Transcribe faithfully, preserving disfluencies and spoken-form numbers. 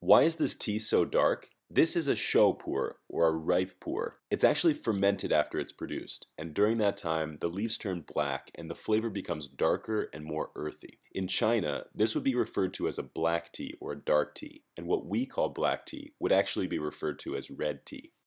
Why is this tea so dark? This is a show pu'er, or a ripe pu'er. It's actually fermented after it's produced, and during that time, the leaves turn black and the flavor becomes darker and more earthy. In China, this would be referred to as a black tea or a dark tea, and what we call black tea would actually be referred to as red tea.